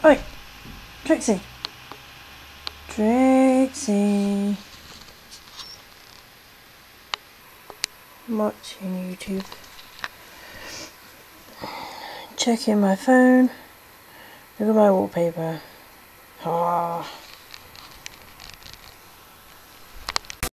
Oi! Trixie! Trixie! I'm watching YouTube. Checking my phone. Look at my wallpaper. Ah.